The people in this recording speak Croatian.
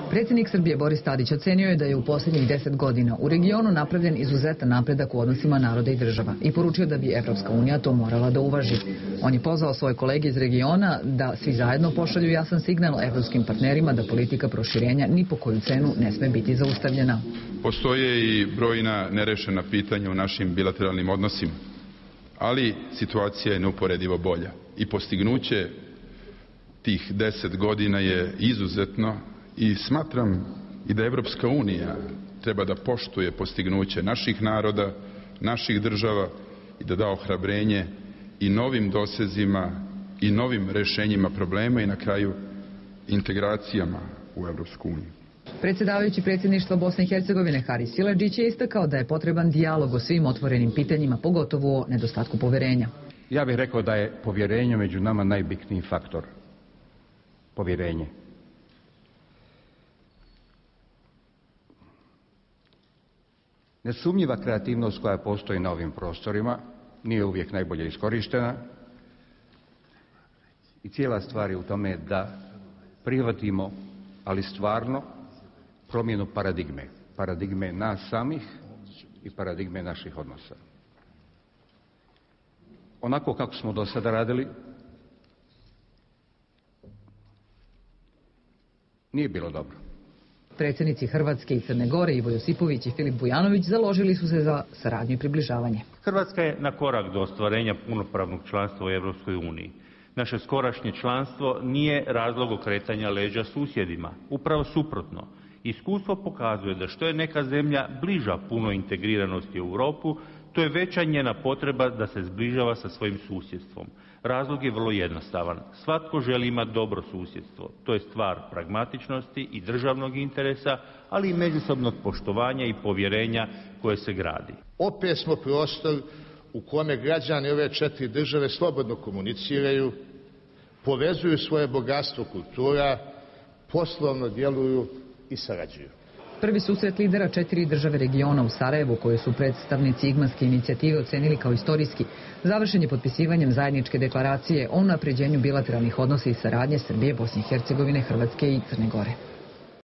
Predsjednik Srbije Boris Tadić ocenio je da je u posljednjih 10 godina u regionu napravljen izuzetan napredak u odnosima naroda i država i poručio da bi Evropska unija to morala da uvaži. On je pozvao svoje kolege iz regiona da svi zajedno pošalju jasan signal evropskim partnerima da politika proširenja ni po koju cenu ne sme biti zaustavljena. Postoje i brojna nerešena pitanja u našim bilateralnim odnosima, ali situacija je neuporedivo bolja i postignuće tih 10 godina je izuzetno i smatram i da Evropska unija treba da poštuje postignuće naših naroda, naših država i da da ohrabrenje i novim dosezima i novim rešenjima problema i na kraju integracijama u Evropsku uniju. Predsjedavajući predsjedništva Bosne i Hercegovine Haris Siledžić je istakao da je potreban dijalog o svim otvorenim pitanjima, pogotovo o nedostatku poverenja. Ja bih rekao da je povjerenje među nama najbitniji faktor. Povjerenje. Nesumnjiva kreativnost koja postoji na ovim prostorima nije uvijek najbolje iskorištena i cijela stvar je u tome da prihvatimo, ali stvarno, promjenu paradigme. Paradigme nas samih i paradigme naših odnosa. Onako kako smo do sada radili, nije bilo dobro. Predsjednici Hrvatske i Crne Gore Ivo Josipović i Filip Bujanović založili su se za saradnju i približavanje. Hrvatska je na korak do ostvarenja punopravnog članstva u Europskoj uniji. Naše skorašnje članstvo nije razlog okretanja leđa susjedima. Upravo suprotno. Iskustvo pokazuje da što je neka zemlja bliža punoj integriranosti u Europu, to je veća njena potreba da se zbližava sa svojim susjedstvom. Razlog je vrlo jednostavan. Svatko želi imati dobro susjedstvo. To je stvar pragmatičnosti i državnog interesa, ali i međusobnog poštovanja i povjerenja koje se gradi. Opet smo prostor u kome građani ove 4 države slobodno komuniciraju, povezuju svoje bogatstvo kultura, poslovno djeluju i sarađuju. Prvi susret lidera 4 države regiona u Sarajevu, koje su predstavnici Igmanske inicijative ocenili kao istorijski, završen je potpisivanjem zajedničke deklaracije o unapređenju bilateralnih odnosa i saradnje Srbije, Bosne i Hercegovine, Hrvatske i Crne Gore.